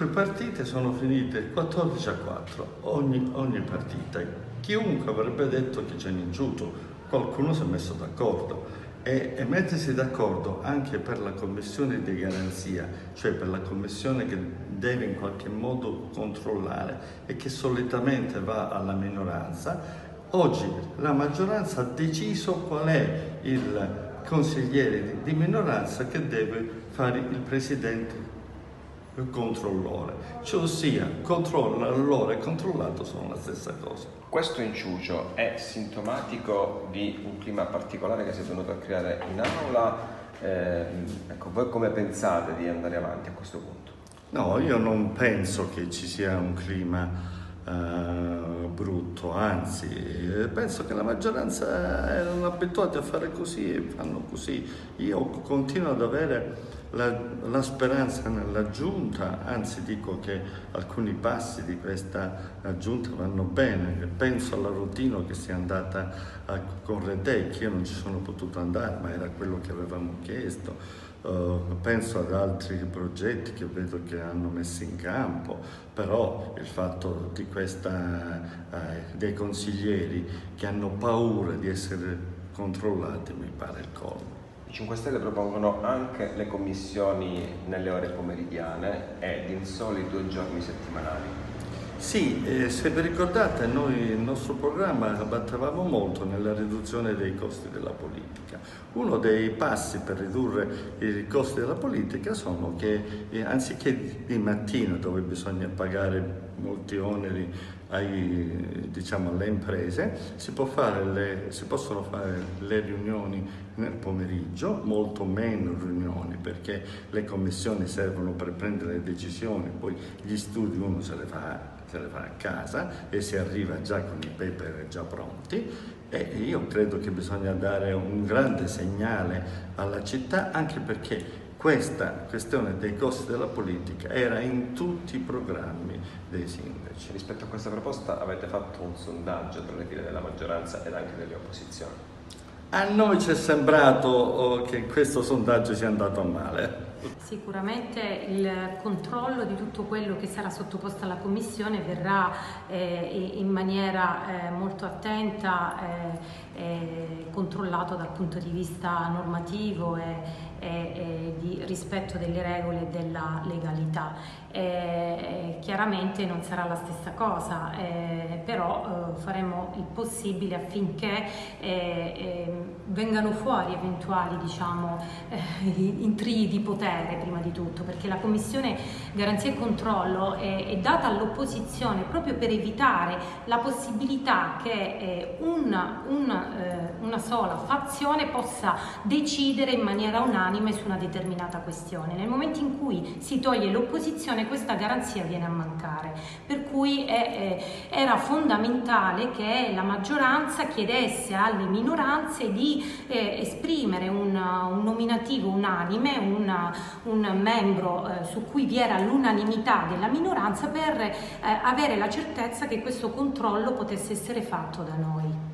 5 partite sono finite 14-4, ogni partita. Chiunque avrebbe detto che c'è inciuto, qualcuno si è messo d'accordo. E mettersi d'accordo anche per la commissione di garanzia, cioè per la commissione che deve in qualche modo controllare e che solitamente va alla minoranza. Oggi la maggioranza ha deciso qual è il consigliere di minoranza che deve fare il presidente controllore, cioè ossia controllore e controllato sono la stessa cosa. Questo inciucio è sintomatico di un clima particolare che si è venuto a creare in aula? Ecco, voi come pensate di andare avanti a questo punto? No, io non penso che ci sia un clima brutto, anzi penso che la maggioranza erano abituati a fare così e fanno così. Io continuo ad avere la speranza nella giunta, anzi dico che alcuni passi di questa giunta vanno bene. Penso alla Rotino che sia andata con Redec, io non ci sono potuto andare, ma era quello che avevamo chiesto. Penso ad altri progetti che vedo che hanno messo in campo, però il fatto di dei consiglieri che hanno paura di essere controllati mi pare il colmo. I 5 Stelle propongono anche le commissioni nelle ore pomeridiane ed in soli 2 giorni settimanali. Sì, se vi ricordate, noi il nostro programma battevamo molto nella riduzione dei costi della politica. Uno dei passi per ridurre i costi della politica sono che anziché di mattina, dove bisogna pagare molti oneri alle imprese, si possono fare le riunioni nel pomeriggio, molto meno riunioni, perché le commissioni servono per prendere le decisioni, poi gli studi uno se le fa a casa e si arriva già con i paper già pronti. E io credo che bisogna dare un grande segnale alla città, anche perché questa questione dei costi della politica era in tutti i programmi dei sindaci. Rispetto a questa proposta avete fatto un sondaggio tra le file della maggioranza ed anche delle opposizioni. A noi ci è sembrato che questo sondaggio sia andato a male. Sicuramente il controllo di tutto quello che sarà sottoposto alla Commissione verrà in maniera molto attenta controllato dal punto di vista normativo e di rispetto delle regole e della legalità. Chiaramente non sarà la stessa cosa, però faremo il possibile affinché vengano fuori eventuali intrii di potere prima di tutto, perché la Commissione Garanzia e Controllo è data all'opposizione proprio per evitare la possibilità che una sola fazione possa decidere in maniera unanime su una determinata questione. Nel momento in cui si toglie l'opposizione, questa garanzia viene a mancare, per cui era fondamentale che la maggioranza chiedesse alle minoranze di esprimere un nominativo unanime, un membro su cui vi era l'unanimità della minoranza, per avere la certezza che questo controllo potesse essere fatto da noi.